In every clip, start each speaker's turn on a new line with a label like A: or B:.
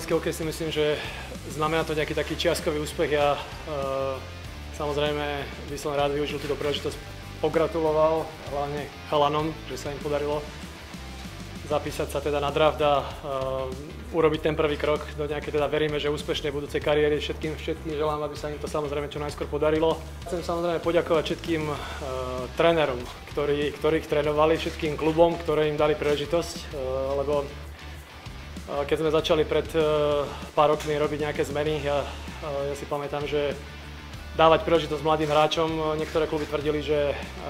A: slovenský hokej si myslím, že znamená to nejaký taký čiastkový úspech. Ja samozrejme by som rád využil túto príležitosť, pogratuloval hlavne chalanom, že sa im podarilo zapísať sa teda na draft a urobiť ten prvý krok do nejakej, teda veríme, že úspešnej budúcej kariéry. Všetkým želám, aby sa im to samozrejme čo najskôr podarilo. Chcem samozrejme poďakovať všetkým trénerom, ktorých trénovali, všetkým klubom, ktoré im dali príležitosť, lebo keď sme začali pred pár rokmi robiť nejaké zmeny, ja si pamätám, že dávať príležitosť mladým hráčom, niektoré kluby tvrdili, že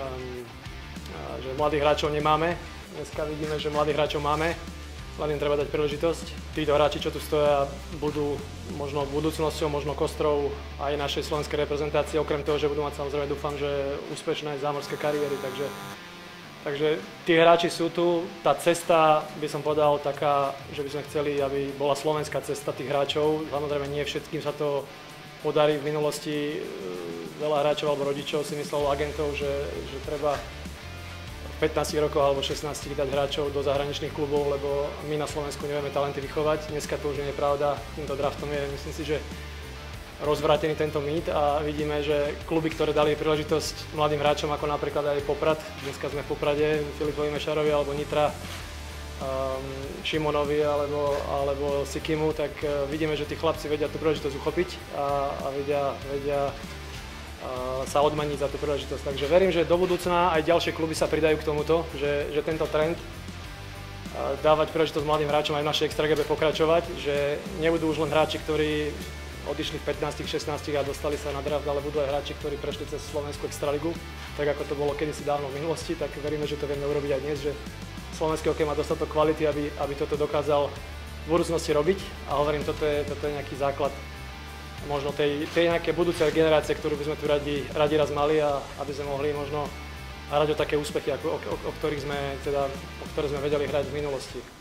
A: mladých hráčov nemáme. Dneska vidíme, že mladých hráčov máme, len im treba dať príležitosť. Títo hráči, čo tu stoja, budú možno budúcnosťou, možno kostrou aj našej slovenskej reprezentácie, okrem toho, že budú mať samozrejme, dúfam, že úspešné zámorské kariéry. Takže tí hráči sú tu, tá cesta, by som povedal, taká, že by sme chceli, aby bola slovenská cesta tých hráčov. Samozrejme, nie všetkým sa to podarí. V minulosti veľa hráčov alebo rodičov si myslelo, agentov, že treba 15 rokov alebo 16 dať hráčov do zahraničných klubov, lebo my na Slovensku nevieme talenty vychovať. Dneska to už nie je pravda, týmto draftom je, myslím si, že rozvrátený tento mýt a vidíme, že kluby, ktoré dali príležitosť mladým hráčom, ako napríklad aj Poprad, dneska sme v Poprade, Filipovi Mešarovi alebo Nitra, Šimonovi alebo Sikimu, tak vidíme, že tí chlapci vedia tú príležitosť uchopiť a vedia sa odmaniť za tú príležitosť. Takže verím, že do budúcna aj ďalšie kluby sa pridajú k tomuto, že tento trend dávať príležitosť mladým hráčom aj v našej Extrage pokračovať, že nebudú už len hráči, ktorí odišli v 15, 16 a dostali sa na draft, ale budú aj hráči, ktorí prešli cez Slovenskú Extraligu, tak ako to bolo kedysi dávno v minulosti, tak veríme, že to vieme urobiť aj dnes, že slovenský hokej má dostatok kvality, aby toto dokázal v budúcnosti robiť a hovorím, toto je nejaký základ možno tej nejaké budúcej generácie, ktorú by sme tu radi raz mali a aby sme mohli možno hrať o také úspechy, o ktoré sme vedeli hrať v minulosti.